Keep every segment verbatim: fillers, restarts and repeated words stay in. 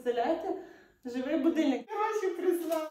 представляєте? Живий будильник. Гроші прислав.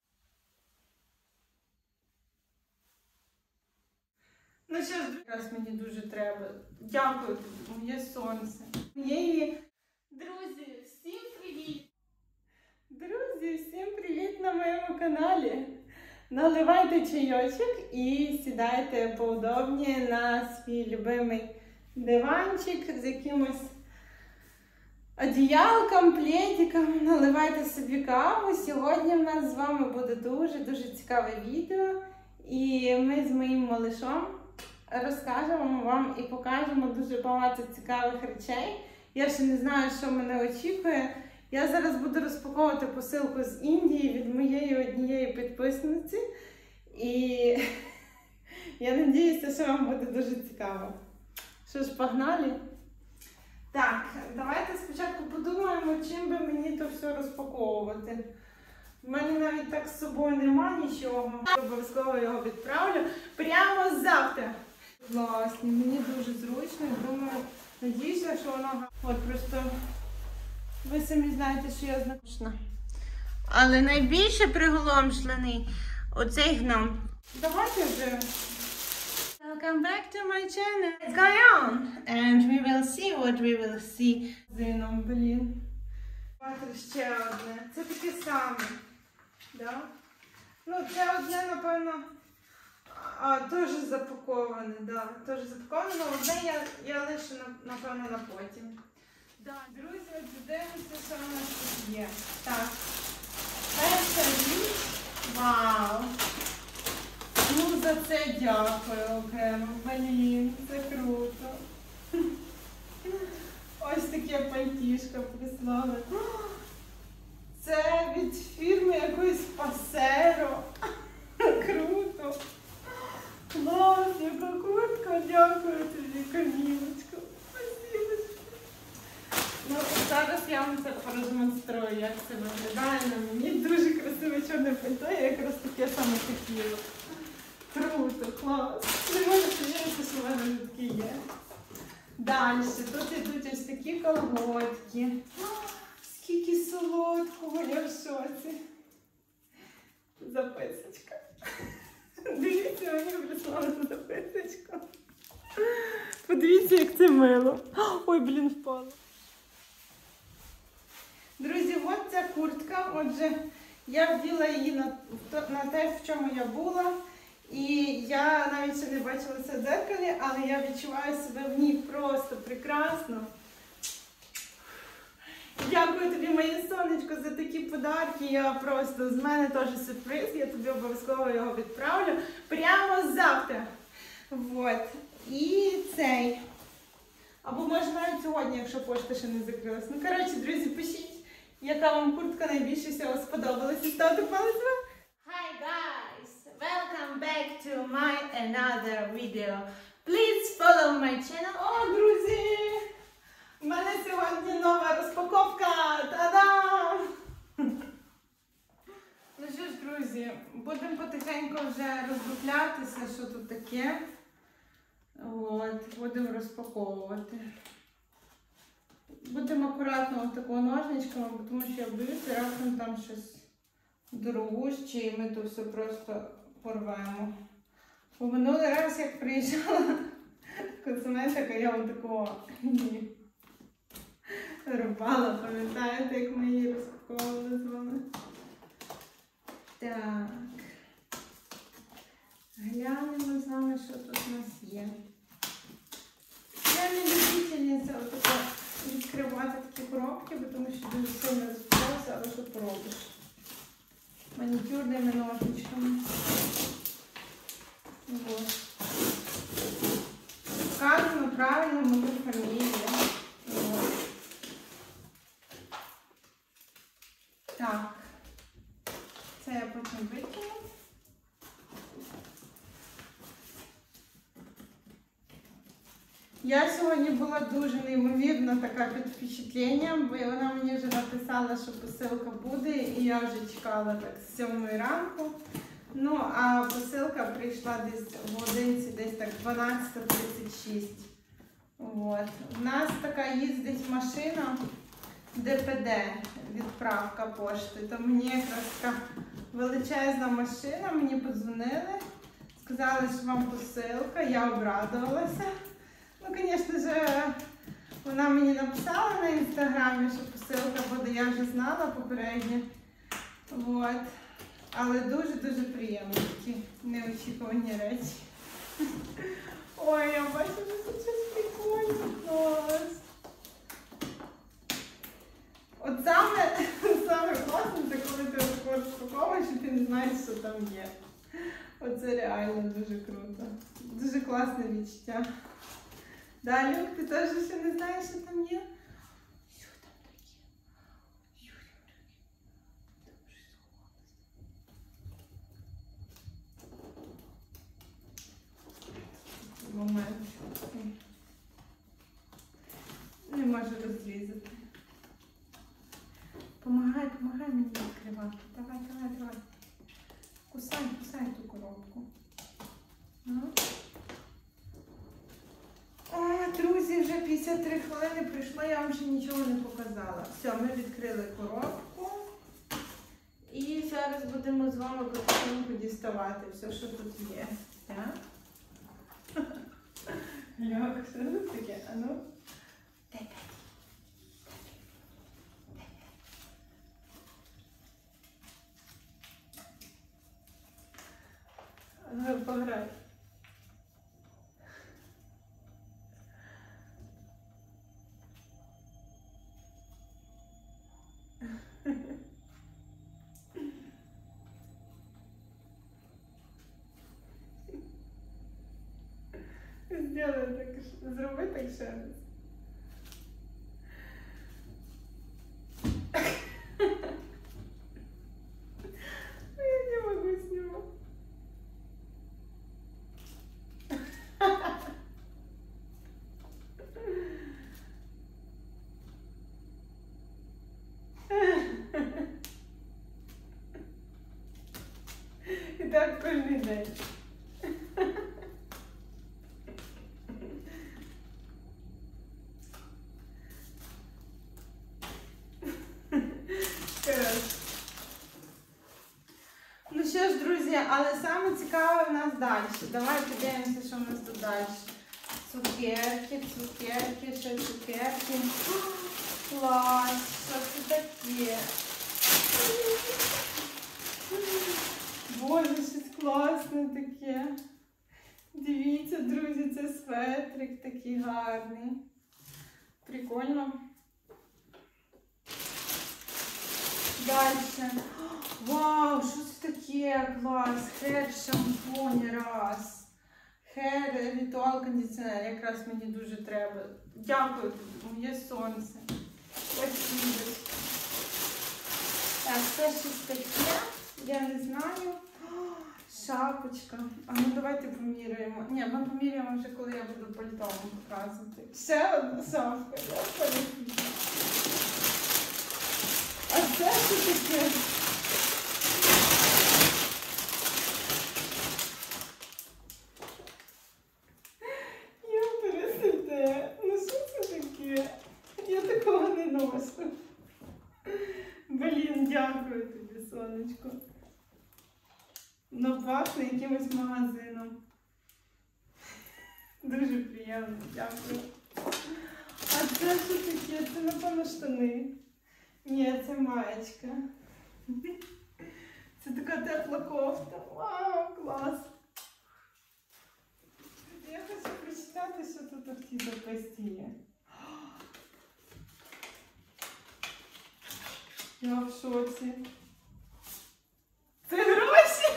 Ну що ж, якраз мені дуже треба. Дякую тобі, моє сонце. Моєї... Друзі, всім привіт! Друзі, всім привіт на моєму каналі. Наливайте чайочок і сідайте поудобніше на свій любимий диванчик з якимось одіялком, пледиком. Наливайте собі каву. Сьогодні в нас з вами буде дуже-дуже цікаве відео. І ми з моїм малишом розкажемо вам і покажемо дуже багато цікавих речей. Я ще не знаю, що мене очікує. Я зараз буду розпаковувати посилку з Індії від моєї однієї підписниці. І я сподіваюся, що вам буде дуже цікаво. Що ж, погнали? Так, давайте спочатку подумаємо, чим би мені то все розпаковувати. У мене навіть так з собою нема нічого. Обов'язково його відправлю прямо завтра. Власне, мені дуже зручно. Думаю, надіюся, що воно... От просто ви самі знаєте, що я знакушна. Але найбільше приголомшлений оцей гном. Давайте вже. Welcome back to my channel. Let's go on. And we will see what we will see. Зином, блін. Давайте ще одне. Це таке саме. Да? Ну, це одне, напевно, а, теж запаковане, да, теж запаковане, але одне я, я лишу, напевно, на потім. Да, друзі, от дивимося, що у нас тут є. Так, перша річ, вау! Ну, за це дякую окремо, блін, це круто. Ось таке пальтішко прислали. Це від фірми якоїсь Пасеро. Круто. Клас, яка куртка. Дякую тобі, Камілочка. Спасибо. Ну, зараз я вам це продемонструю, як це виглядає на мені. Дуже красиве чорне пальто, я якраз таке саме хотіла. Круто, клас. Не можу повірити, що в мене таке є. Далі, тут йдуть ось такі колготки. Скільки солодкого, я в шоці. Записочка. Дивіться, мені прислали записочку. Подивіться, як це мило. Ой, блін, впало. Друзі, от ця куртка. Отже, я вділа її на, на те, в чому я була. І я навіть ще не бачила це в дзеркалі, але я відчуваю себе в ній просто прекрасно. Дякую тобі, моє сонечко, за такі подарки. Я просто, з мене теж сюрприз, я тобі обов'язково його відправлю прямо завтра. Вот. І цей. Або може навіть сьогодні, якщо пошта ще не закрилась. Ну, коротше, друзі, пишіть, яка вам куртка найбільше всього сподобалась. І ставте палець вверх. Hi guys! Welcome back to my another video. Please follow my channel. О, друзі! У мене сьогодні нова розпаковка! Та-дам! Ну що ж, друзі, будемо потихеньку вже роздуплятися, що тут таке. От, будемо розпаковувати. Будемо акуратно такого ножничками, тому що я боюся, раптом там щось дорогуще і ми тут все просто порвемо. Бо минулий раз, як приїжджала косметика, я вам такого ні. Рубала, пам'ятаєте, як ми її розпаковували з вами? Так. Глянемо з вами, що тут у нас є. Я не любительниця отако відкривати такі коробки, тому що дуже сильно розпалося, але що поробиш? Манікюрними ножничками. Ось. Вказано правильно мою фамілію. Так, це я потім викину. Я сьогодні була дуже неймовірна така під впечатленням, бо вона мені вже написала, що посилка буде, і я вже чекала так з сьомої ранку. Ну, а посилка прийшла десь в годинці, десь так дванадцята тридцять шість. От. У нас така їздить машина де пе де, відправка пошти. То мені якраз така величезна машина, мені подзвонили, сказали, що вам посилка, я обрадувалася. Ну, звісно ж, вона мені написала на інстаграмі, що посилка буде, я вже знала попередньо. Вот. Але дуже-дуже приємні такі неочікувані речі. Ой, я бачу, що це щось прикольне. Клас. От саме, саме класно, це коли ти розпаковуєш і ти не знаєш, що там є. Оце реально дуже круто. Дуже класне відчуття. Да, Люк, ти теж ще не знаєш, що там є? Що там таке? Що там таке? Там вже момент. Не можу розрізати. Помагай, помагай мені відкривати. Давай, давай, давай. Кусай, кусай ту коробку. Ну. А, друзі, вже п'ятдесят три хвилини пройшло, я вам ще нічого не показала. Все, ми відкрили коробку. І зараз будемо з вами потихеньку діставати все, що тут є. Так? Льок, що тут таке? А ну? Ну, пограй. Сделай так, зроби так ще раз. Я не могу снимать. І так кожен день. Ну що ж, друзі, але саме цікаве в нас далі. Давайте подивимося, що в нас тут далі. Цукерки, цукерки, ще цукерки. Клас, що це таке? Боже, щось класне таке. Дивіться, друзі, це светрик такий гарний. Прикольно. Дальше. Вау, що це таке? Клас. Хер шампунь раз. Хер ритуал кондиціонер. Якраз мені дуже треба. Дякую тобі, моє сонце. Спасибо. Так, це щось таке. Я не знаю. О, шапочка. А ну давайте поміряємо. Ні, ми поміряємо вже, коли я буду пальто показувати. Ще одна шапка. Я полюблю. А це що таке? Я пересите. Ну що це таке? Я такого не ношу. Блін, дякую тобі, сонечко. Ну, пахне якимось магазином. Дуже приємно, дякую. А це що таке? Це, напевно, штани. Ні, це маєчка. Це така тепла кофта. Вау, клас! Я хочу прочитати, що тут в цій записці є. Я в шоці. Це гроші!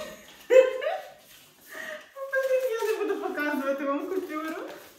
Я не буду показувати вам купюру.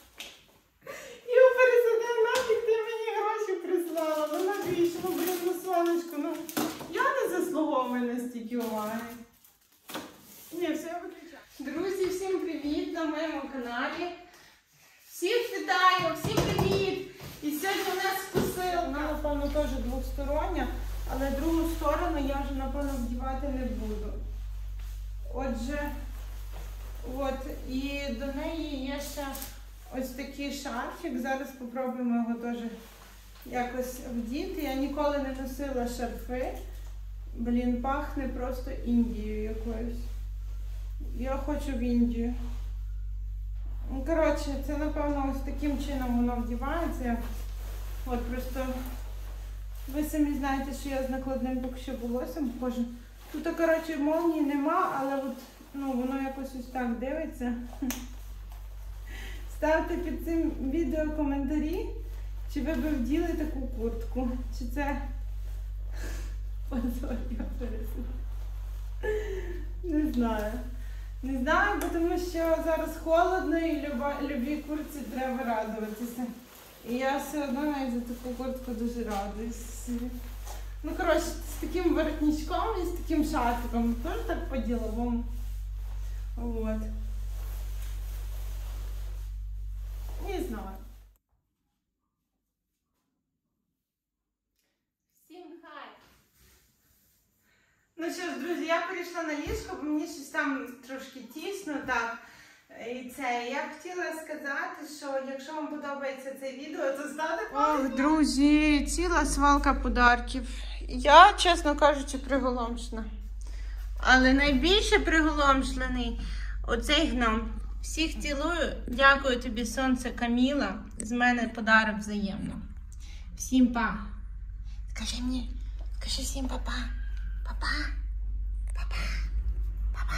Я пересадив нафіг, ти мені гроші прислала. Ну навіщо? Ну, блін, ну сонечко, ну я не заслуговую на стільки уваги. Ні, все, я виключаю. Друзі, всім привіт на моєму каналі. Всіх вітаю, всім привіт! І сьогодні у нас посилка. Вона, напевно, теж двостороння, але другу сторону я вже, напевно, вдівати не буду. Отже, от, і до неї є ще ось такий шарфік. Зараз спробуємо його теж якось вдіти. Я ніколи не носила шарфи. Блін, пахне просто Індією якоюсь. Я хочу в Індію. Коротше, це, напевно, ось таким чином воно вдівається. От просто ви самі знаєте, що я з накладним поки що волоссям хожу. Тут, коротше, молнії нема, але от, ну, воно якось ось так дивиться. Ставте під цим відео коментарі, чи ви б вділи таку куртку, чи це позор, я пересуну. Не знаю. Не знаю, бо тому що зараз холодно і люба, любій куртці треба радуватися. І я все одно навіть за таку куртку дуже радуюсь. Ну, коротше, з таким воротничком і з таким шарфиком. Теж так по-діловому. Вот. Не знаю. Всім хай! Ну що ж, друзі, я перейшла на ліжко, бо мені щось там трошки тісно, так. І це, я б хотіла сказати, що якщо вам подобається це відео, то ставте палець. Ох, друзі, ціла свалка подарків. Я, чесно кажучи, приголомшена. Але найбільше приголомшений оцей гном. Всіх цілую. Дякую тобі, сонце Каміла. З мене подарок взаємно. Всім па. Скажи мені, скажи всім па-па. Па-па. Па-па. Па-па.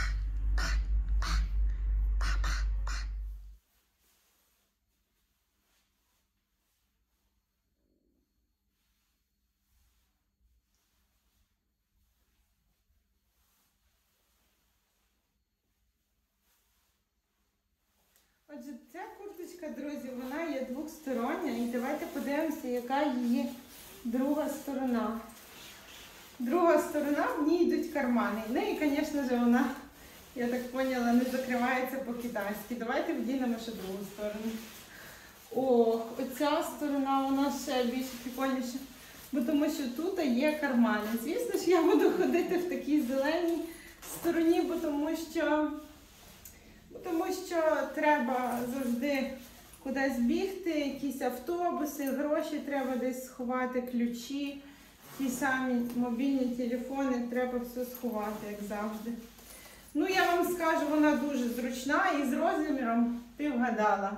Отже, ця курточка, друзі, вона є двостороння, і давайте подивимося, яка її друга сторона. Друга сторона, в ній йдуть кармани. Ну і, звісно ж, вона, я так поняла, не закривається по-китайськи. Давайте вдінемо ще другу сторону. Ох, оця сторона, вона ще більш прикольніша, бо тому що тут є кармани. Звісно ж, я буду ходити в такій зеленій стороні, бо тому що... Тому що треба завжди кудись бігти, якісь автобуси, гроші треба десь сховати, ключі, ті самі мобільні телефони, треба все сховати, як завжди. Ну, я вам скажу, вона дуже зручна і з розміром ти вгадала.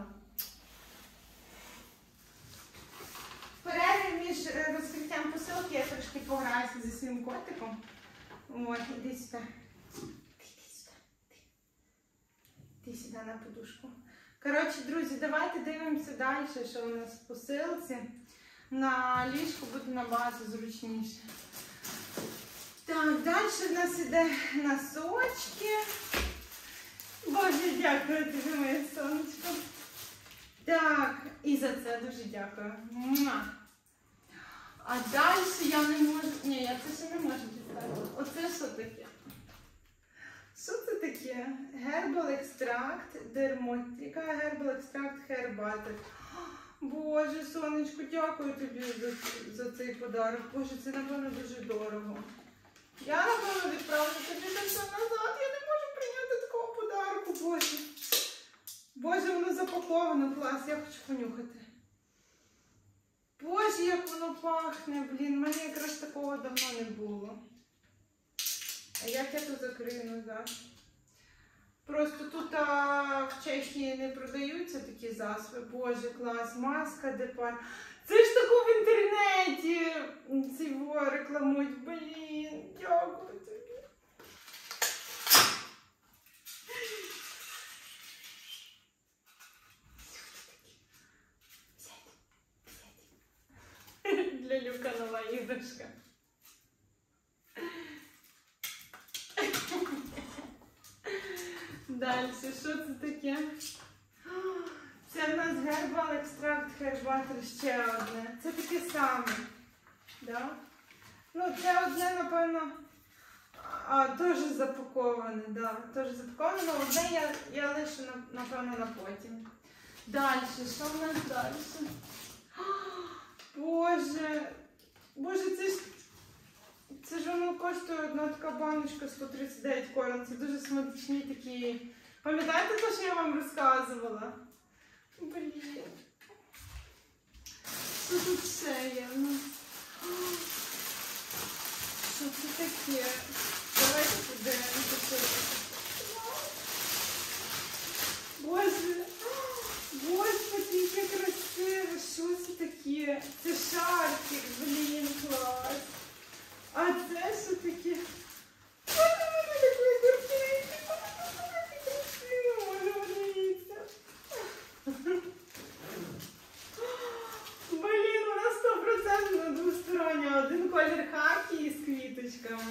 В перерві між розкриттям посилки я трошки пограюся зі своїм котиком. От, іди сюди. Ти сюди на подушку. Коротше, друзі, давайте дивимося далі, що у нас в посилці. На ліжку буде набагато зручніше. Так, далі в нас іде носочки. Боже, дякую тобі, моє сонечко. Так, і за це дуже дякую. А далі я не можу... Ні, я це ще не можу дістати. Оце що таке? Що це таке? Herbal Extract Dermotica, Herbal Extract Hair Butter. Боже, сонечко, дякую тобі за, за цей подарок. Боже, це, напевно, дуже дорого. Я, напевно, відправлю тобі це все назад. Я не можу прийняти такого подарку, Боже. Боже, воно запаковано, клас, я хочу понюхати. Боже, як воно пахне, блін, мене якраз такого давно не було. А як я тут закрию назад? Просто тут а, в Чехії не продаються такі засоби. Боже, клас, маска Депар. Це ж таку в інтернеті цього рекламують. Блін, дякую тобі. Для Люка нова іграшка. Далі, що це таке? Це в нас Herbal Extract Hair Butter, ще одне. Це таке саме. Да? Ну, це одне, напевно, а, теж запаковане, да, теж запаковане, але одне я, я лишу, напевно, на потім. Далі, що в нас далі? Боже, Боже, це ж, це ж воно коштує одна така баночка сто тридцять дев'ять корон. Це дуже смачні такі. Пам'ятаєте те, що я вам розказувала? Блін. Що тут ще є? Що це таке? Давайте подивимося, що це. Боже, Господи, яке красиве, що це таке? Це шарфик, блін, клас. А це що таке? Боже, мене такої картинки, таке красиво, може подивіться. Блін, вона сто процентів двостороння, один колір хакі із квіточками.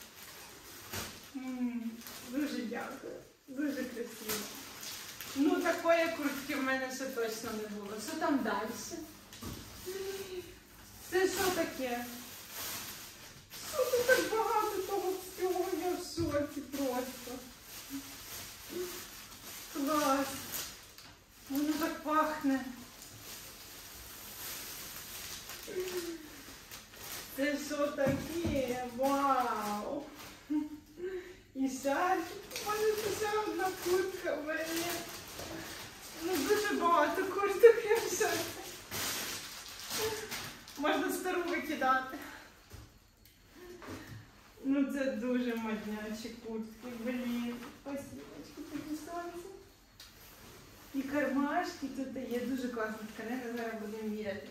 М-м, дуже дякую, дуже красиво. Ну, такої куртки в мене ще точно не було. Що там далі? Це що таке? Що тут так багато того всього? Я в шоці просто. Клас. Воно так пахне. Це що таке? Вау! І шарфик. Може, це ще одна куртка, блін. Ну, дуже багато курток, я в шоці. Можна стару викидати. Ну, це дуже моднячі куртки, блін. Спасибочки, такі сонце. І кармашки тут є. Дуже класна тканина, зараз будемо міряти.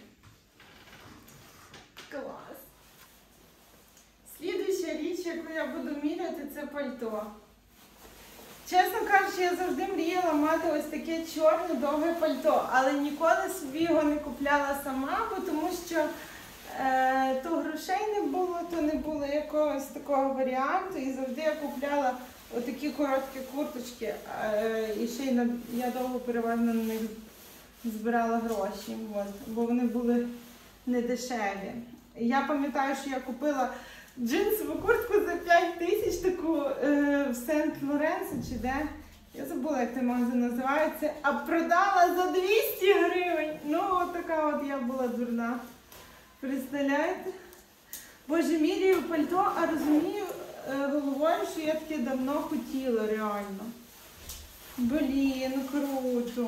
Клас. Слідуюча річ, яку я буду міряти, це пальто. Чесно кажучи, я завжди мріяла мати ось таке чорне довге пальто, але ніколи собі його не купляла сама, бо тому що е, то грошей не було, то не було якогось такого варіанту. І завжди я купляла отакі короткі курточки, е, і ще й на, я довго переважно на них збирала гроші, от, бо вони були не дешеві. Я пам'ятаю, що я купила джинсову куртку за п'ять тисяч, таку е, в Сент-Лоренсі чи де. Я забула, як той магазин називається. А продала за двісті гривень. Ну, от така от я була дурна. Представляєте? Боже, міряю пальто, а розумію е, головою, що я таке давно хотіла, реально. Блін, круто.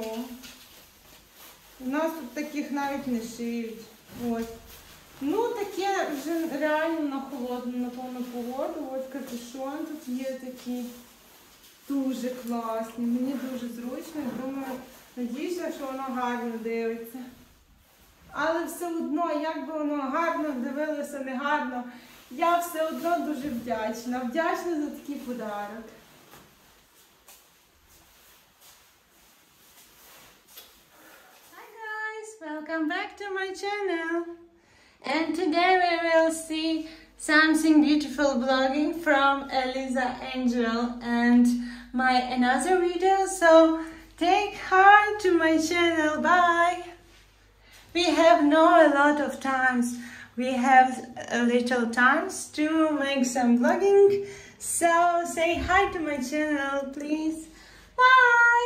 У нас тут таких навіть не шиють. Ось. Ну, таке вже реально на холодну, на повну погоду. Ось капюшон тут є такий. Дуже класний. Мені дуже зручно. Думаю, надіюся, що воно гарно дивиться. Але все одно, як би воно гарно дивилося, не гарно, я все одно дуже вдячна. Вдячна за такий подарок. Hi guys, welcome back to my channel. And today we will see something beautiful vlogging from Eliza Angel and my another video. So take heart to my channel. Bye. We have no a lot of times. We have a little times to make some vlogging. So say hi to my channel, please. Bye.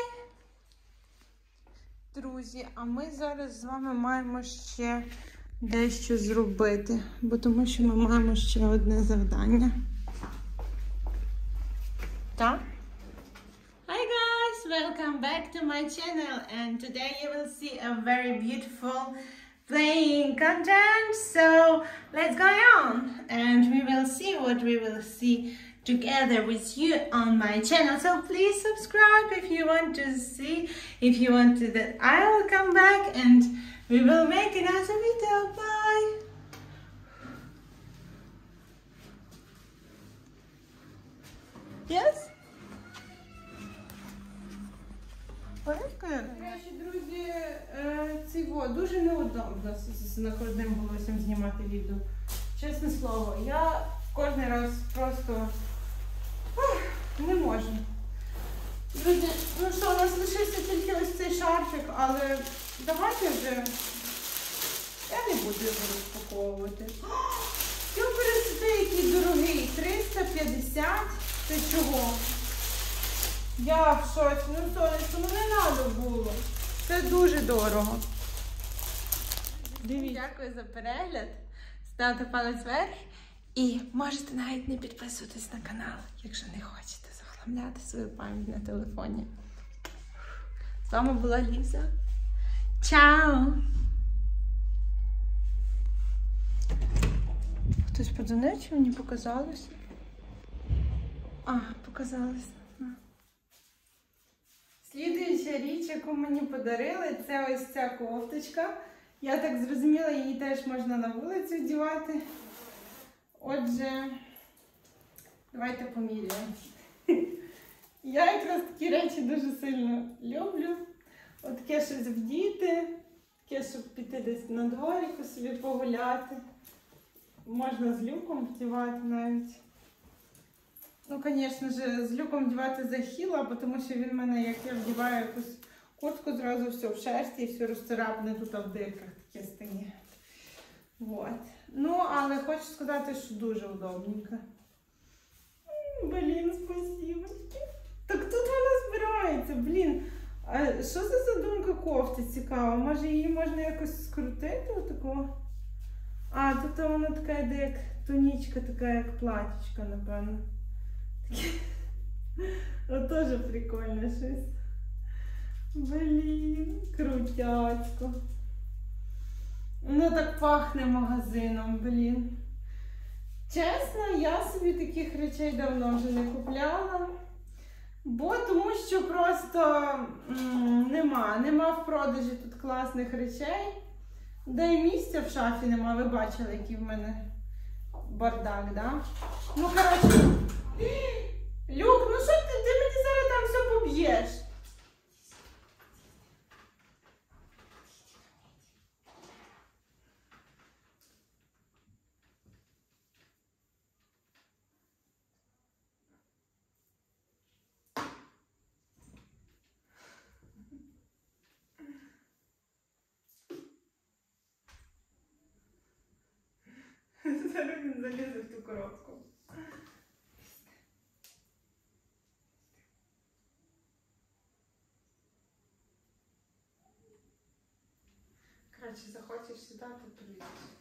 Друзі, а ми зараз з вами маємо ще дещо зробити, бо тому що ми маємо ще одне завдання. Так? Hi guys, welcome back to my channel, and today you will see a very beautiful playing content. So let's go on and we will see what we will see together with you on my channel. So please subscribe if you want to see, if you want to that I will come back and we will make another video. Bye. Yes? Речі, друзі, це дуже неудобно з накладним волоссям знімати відео. Чесне слово, я кожен раз просто ох, не можу. Друзі, ну що, у нас лишився тільки ось цей шарфик, але давайте вже, я не буду його розпаковувати. Цю пересити, який дорогий, триста п'ятдесят, це чого? Я в шоці, ну сонечко, ну не треба було. Це дуже дорого. Дивіться. Дякую за перегляд. Ставте палець вверх. І можете навіть не підписуватись на канал, якщо не хочете захламляти свою пам'ять на телефоні. З вами була Ліза. Чао! Хтось подзвонив, чи мені показалось? А, показалось. Слідуюча річ, яку мені подарили, це ось ця кофточка. Я так зрозуміла, її теж можна на вулицю вдівати. Отже, давайте поміряємо. Я якраз такі речі дуже сильно люблю. От таке щось вдіти, таке, щоб піти десь на дворіку собі погуляти. Можна з люком вдівати навіть. Ну, звісно ж, з люком вдівати захіла, тому що він в мене, як я вдіваю якусь куртку, зразу все в шерсті і все розцарапне тут в дирках таке стає. Вот. Ну, але хочу сказати, що дуже удобненько. Блін, спасибо. Так тут вона збирається, блін. А що це за задумка кофти цікава? Може її можна якось скрутити отакого? А, тут вона така йде як тонічка, така як платічка, напевно. О, теж прикольно щось. Блін, крутяцько. Воно так пахне магазином, блін. Чесно, я собі таких речей давно вже не купляла. Бо тому що просто м, нема, нема в продажі тут класних речей. Да і місця в шафі нема, ви бачили, який в мене бардак, да? Ну, коротше, Люк, ну що ти, ти мені зараз там все поб'єш? Зараз він залізе в ту коробку. Коротше, захочеш сюди, то прилізеш.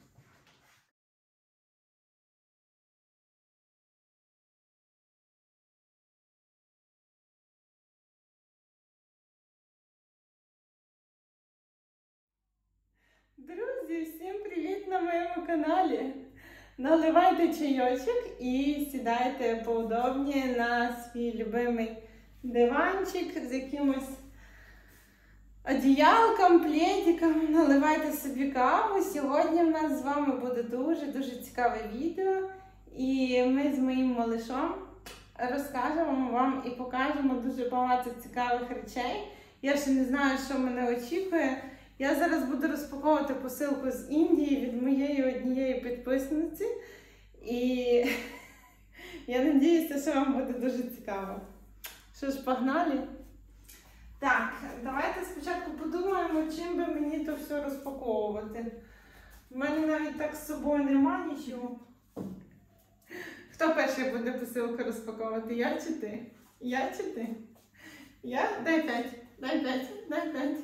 Друзі, всім привіт на моєму каналі! Наливайте чайочок і сідайте поудобні на свій любимий диванчик з якимось одіялком, пледиком. Наливайте собі каву. Сьогодні в нас з вами буде дуже-дуже цікаве відео. І ми з моїм малишом розкажемо вам і покажемо дуже багато цікавих речей. Я ще не знаю, що мене очікує. Я зараз буду розпаковувати посилку з Індії від моєї однієї підписниці. І я сподіваюся, що вам буде дуже цікаво. Що ж, погнали? Так, давайте спочатку подумаємо, чим би мені то все розпаковувати. У мене навіть так з собою нема нічого. Хто перший буде посилку розпаковувати? Я чи ти? Я чи ти? Я? Дай п'ять. Дай п'ять. Дай п'ять.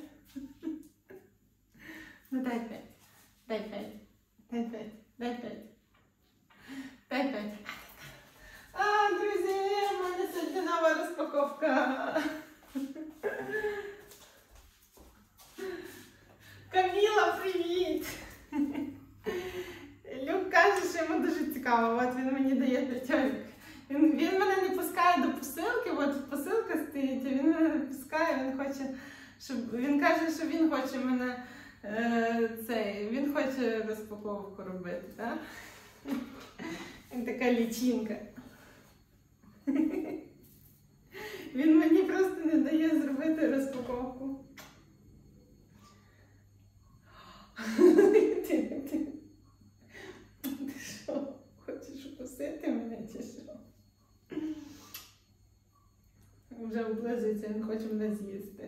Ну дай п'ять. Дай п'ять. Дай п'ять. Дай п'ять. Дай п'ять. А, друзі, в мене сьогодні нова розпаковка. Каміла, привіт! Люк каже, що йому дуже цікаво. От він мені дає п'ятьох. Він, він мене не пускає до посилки, от посилка стоїть, а він мене не пускає, він хоче, щоб, він каже, що він хоче мене, е, цей, він хоче розпаковку робити, так? Він така лічинка. Він мені просто не дає зробити розпаковку. Ти, ти, ти що, хочеш укусити мене чи що? Вже облизується, він хоче мене з'їсти.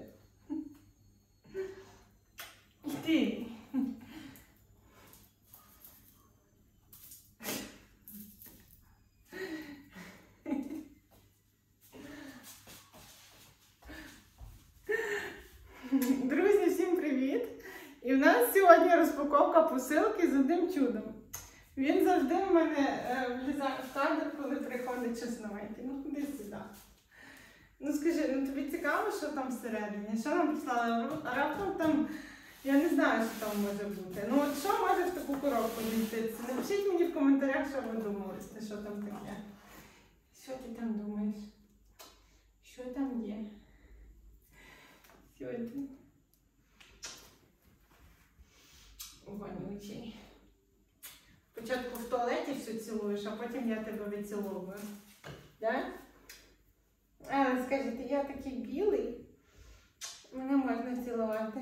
Йди. Друзі, всім привіт! І в нас сьогодні розпаковка посилки з одним чудом. Він завжди в мене е, влізає в кадр, коли приходить щось новеньке. Ну, ходи сюди. Ну скажи, ну тобі цікаво, що там всередині? Що нам прислали? Раптом там Я не знаю, що там може бути. Ну от що може в таку коробку зміститися? Напишіть мені в коментарях, що ви думали, що там таке. Що ти там думаєш? Що там є? Сьогодні. Вонючий. Спочатку в туалеті все цілуєш, а потім я тебе виціловую. Да? Але скажете, я такий білий, мене можна цілувати.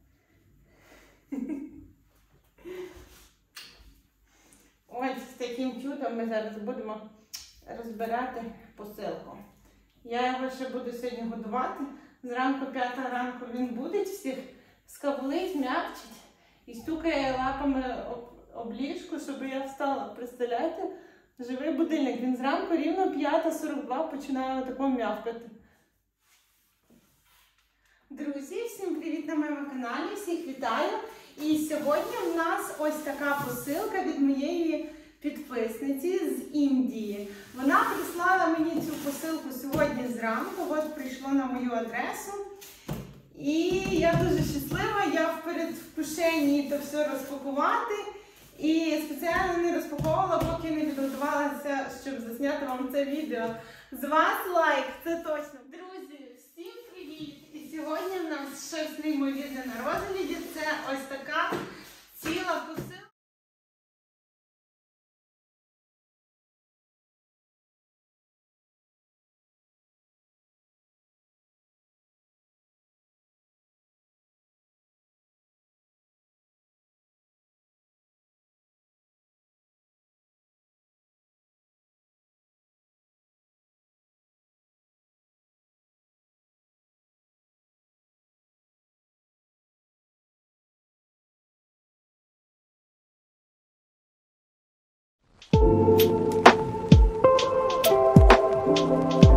Ось з таким чудом ми зараз будемо розбирати посилку. Я його ще буду сьогодні годувати. Зранку, п'ята ранку він будить всіх, скавлить, м'явчить і стукає лапами об, об ліжку, щоб я встала. Представляєте? Живий будильник. Він зранку рівно п'ята сорок два починає отако м'явкати. Друзі, всім привіт на моєму каналі, всіх вітаю. І сьогодні в нас ось така посилка від моєї підписниці з Індії. Вона прислала мені цю посилку сьогодні зранку, от прийшло на мою адресу. І я дуже щаслива, я в передвкушенні то все розпакувати. І спеціально не розпаковувала, поки не підготувалася, щоб засняти вам це відео. З вас лайк, це точно. Друзі, всім привіт! І сьогодні в нас щось неймовірне на розгляді. Це ось така ціла посилка. Thank you.